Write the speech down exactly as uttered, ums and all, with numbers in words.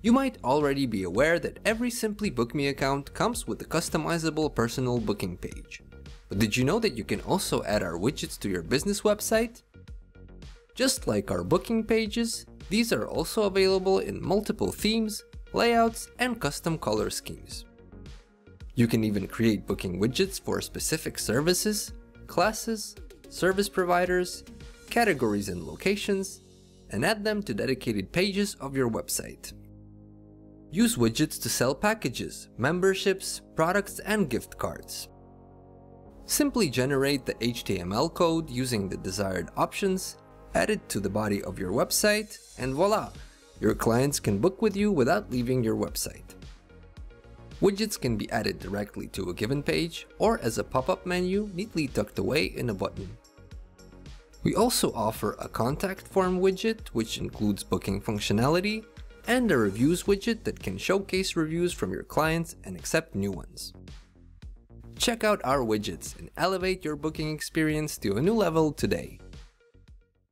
You might already be aware that every Simply Book Me account comes with a customizable personal booking page. But did you know that you can also add our widgets to your business website? Just like our booking pages, these are also available in multiple themes, layouts, and custom color schemes. You can even create booking widgets for specific services, classes, service providers, categories and locations, and add them to dedicated pages of your website. Use widgets to sell packages, memberships, products, and gift cards. Simply generate the H T M L code using the desired options, add it to the body of your website, and voila! Your clients can book with you without leaving your website. Widgets can be added directly to a given page or as a pop-up menu neatly tucked away in a button. We also offer a contact form widget which includes booking functionality, and a reviews widget that can showcase reviews from your clients and accept new ones. Check out our widgets and elevate your booking experience to a new level today.